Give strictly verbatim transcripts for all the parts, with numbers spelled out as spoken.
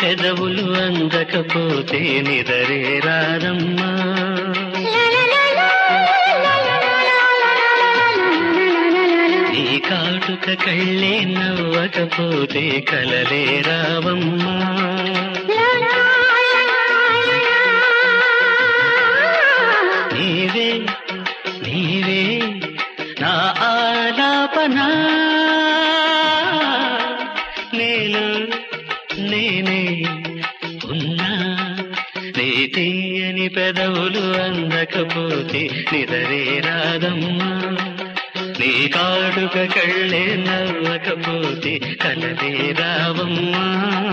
పెదవులు అందకపోతే నిదరే రాదమ్మా. నీ కాటుక కళ్ళే నవ్వకపోతే కలలే రావమ్మా. నీవే నీవే నా ఆలాపనా, నేను నేనే ఉన్నా. నీ తీయని పెదవులు అందకపోతే నిదరే రాదమ్మా. నీ కాటుక కళ్ళే నవ్వకపోతే కలలే రావమ్మా.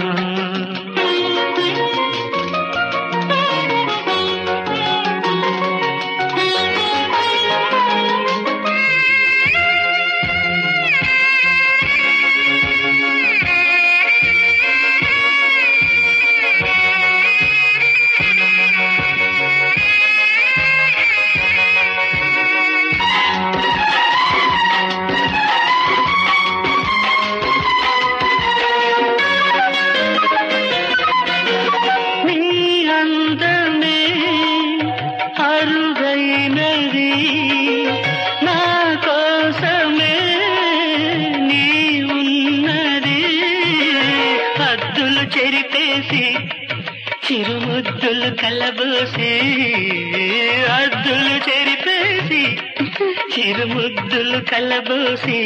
చెరిపేసి చిరుముద్దులు కలబోసి, అద్దులు చెరిపేసి చిరుముద్దులు కలబోసి,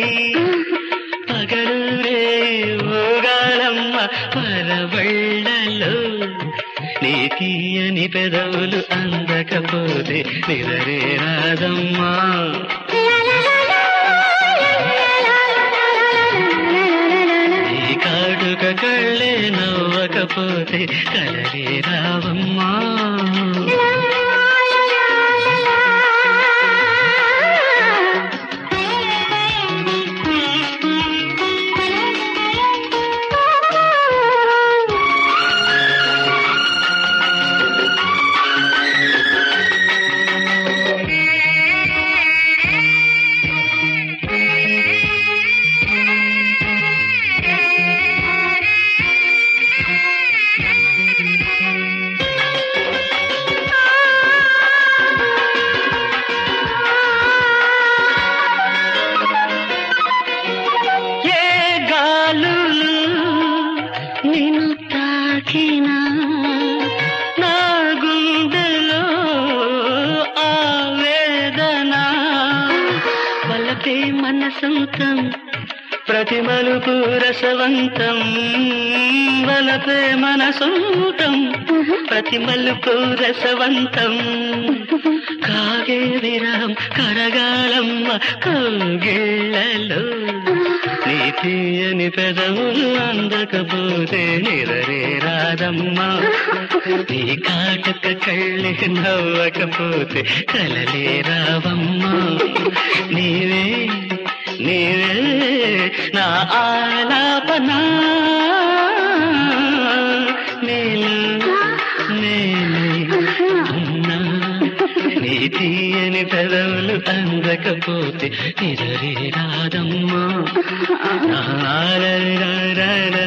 పగలురే ఊగాలమ్మ పరవళ్ళలో. నీ తీయని పెదవులు అందకపోతే నిదరే రాదమ్మా. కాటుక కళ్ళే నవ్వకపోతే కలలే రావమ్మా. నిన్ను తాకినా నా గుండెలో ఆవేదన, వలపే మనసంతం ప్రతి మలుపు రసవంతం. వలపే మనసంతం ప్రతి మలుపు రసవంతం. కాగే విరహం కరగాలమ్మ కౌగిళ్ళలో. నీ తీయని పెదవులు అందకపోతే నిదరే రాదమ్మా. నీ కాటుక కళ్ళే నవ్వకపోతే కలలే రావమ్మా. నీవే నీవే నా ఆలాపనా, నేను నేనే ఉన్నా. నీ తీయని పెదవులు అందకపోతే నిదరే రాదమ్మా.